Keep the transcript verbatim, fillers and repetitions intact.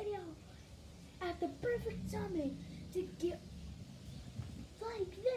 video at the perfect timing to get like this.